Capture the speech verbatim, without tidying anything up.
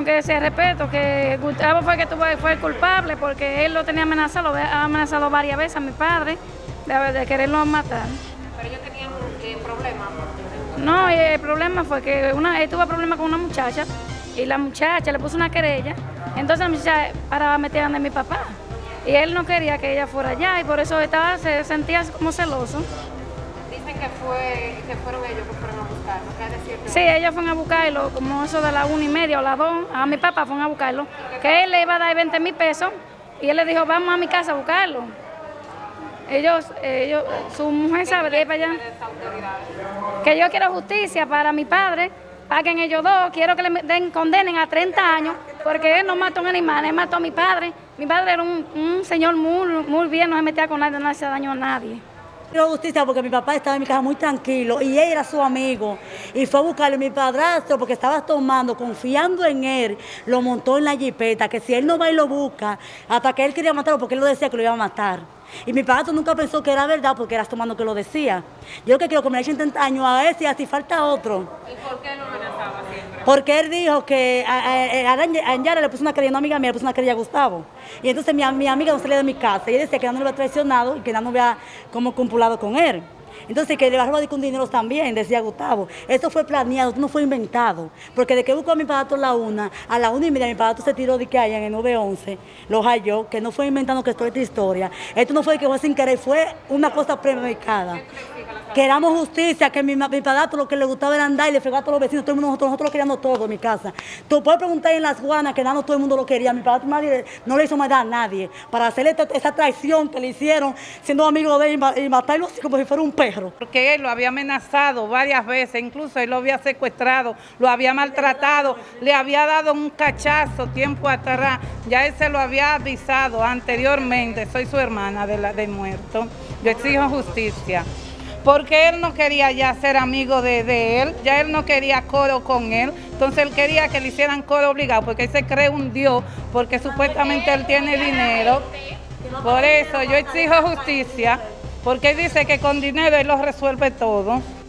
Que se respeto, que Gustavo fue que tuvo, fue el culpable porque él lo tenía amenazado, lo ha amenazado varias veces a mi padre de, de quererlo matar. Pero ellos tenían eh, problemas. No, el problema fue que una, él tuvo problemas con una muchacha y la muchacha le puso una querella, entonces la muchacha para meter a mi papá y él no quería que ella fuera allá y por eso estaba, se sentía como celoso. Dicen que fue que fueron ellos que fueron a buscarlo, ¿qué es decir? Sí, ellos fueron a buscarlo, como eso de la una y media o las dos, a mi papá fueron a buscarlo, que él le iba a dar veinte mil pesos y él le dijo, vamos a mi casa a buscarlo. Ellos, ellos su mujer sabe de ir para allá. Que yo quiero justicia para mi padre, paguen ellos dos, quiero que le den, condenen a treinta años, porque él no mató a un animal, él mató a mi padre. Mi padre era un, un señor muy, muy bien, no se metía con nadie, no hacía daño a nadie. Quiero justicia porque mi papá estaba en mi casa muy tranquilo y él era su amigo y fue a buscarle a mi padrastro porque estaba tomando, confiando en él, lo montó en la jipeta, que si él no va y lo busca, hasta que él quería matarlo porque él lo decía que lo iba a matar. Y mi padrastro nunca pensó que era verdad porque era tomando que lo decía. Yo lo que quiero que me le echen treinta años a ese y así falta otro. ¿Y por qué lo amenazaba siempre? Porque él dijo que a, a, a Yara le puso una querella, una amiga mía le puso una querella a Gustavo. Y entonces mi, mi amiga no salía de mi casa y ella decía que no lo había traicionado y que no había como copulado con él. Entonces que le va a robar con dinero también, decía Gustavo. Eso fue planeado, esto no fue inventado. Porque de que buscó a mi padrastro a la una, a la una y media mi padrastro se tiró de que allá en el nueve once, lo halló, que no fue inventando que esto es esta historia. Esto no fue que fue sin querer, fue una cosa premeditada. Queramos justicia, que mi, mi padrastro lo que le gustaba era andar y le fregaba a todos los vecinos, todo el mundo, nosotros, nosotros lo queríamos todo en mi casa. Tú puedes preguntar en las Guanas que dando todo el mundo lo quería, mi padrastro nadie, no le hizo maldad a nadie, para hacerle esta, esa traición que le hicieron, siendo amigo de él y matarlo como si fuera un perro. Porque él lo había amenazado varias veces, incluso él lo había secuestrado, lo había maltratado, le había dado un cachazo tiempo atrás, ya él se lo había avisado anteriormente, soy su hermana de, la, de muerto, yo exijo justicia. Porque él no quería ya ser amigo de, de él, ya él no quería coro con él, entonces él quería que le hicieran coro obligado, porque él se cree un dios, porque supuestamente él tiene dinero. Por eso yo exijo justicia, porque él dice que con dinero él lo resuelve todo.